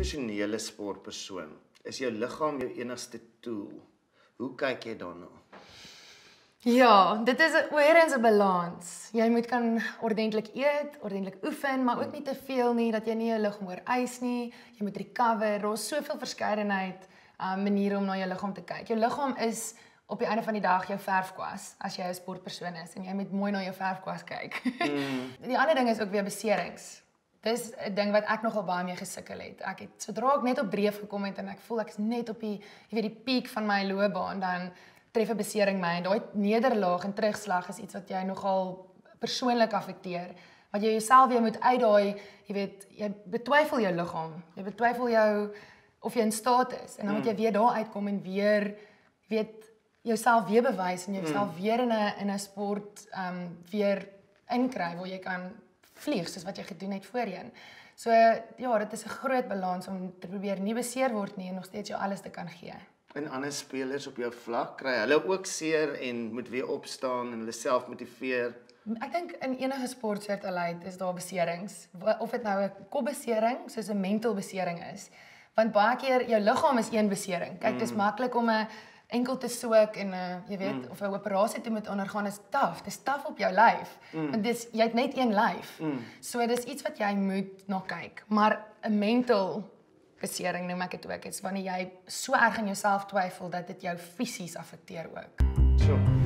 professionele sportpersoon, is jou liggaam jou enigste tool. Hoe kyk jy daarna? Ja, dit is weer eens 'n balans. Jy moet kan ordentlik eet, ordentlik oefen, maar ook nie te veel nie, dat jy nie jou liggaam oorwys nie. Jy moet recover. Daar's soveel verskeidenheid maniere om na jou liggaam te kyk. Jou liggaam is op die einde van die dag jou verfkwas, as jy 'n sportpersoon is, en jy moet mooi na jou verfkwas kyk. Die ander ding is ook weer beserings. Dis 'n ding wat ek nogal baie mee gesukkel het. Ek het sodra ek net op Breef gekom het en ek voel ek is net op die, jy weet, die piek van my loopbaan, dan tref 'n besering my, en daai nederlaag en terugslag is iets wat jy nogal persoonlik affekteer, wat jy jouself weer moet uitdaai, jy weet, jy betwyfel jou liggaam, jy betwyfel jou of jy in staat is, en dan moet jy weer daar uitkom en weer, weet, jouself weer bewys en jouself weer in 'n sport weer inkry waar jy kan vlieg soos wat jy gedoen het voorheen. So ja, dit is 'n groot balans om te probeer nie beseer word nie en nog steeds jou alles te kan gee. En ander spelers op jou vlak, kry hulle ook seer en moet weer opstaan en hulle self motiveer? Ek dink in enige sportsoort aluit is daar beserings, of dit nou 'n kopbesering soos 'n mental besering is. Want baie keer jou liggaam is een besering. Kyk, dit is maklik om 'n enkel te soek en jy weet, of 'n operasie te moet ondergaan is taaf. Dis taaf op jou lyf. Want jy het net een lyf. So dis iets wat jy moet na kyk. Maar 'n mental besering noem ek dit ook, is wanneer jy so erg in jouself twyfel dat dit jou fisies affekteer ook. Sure.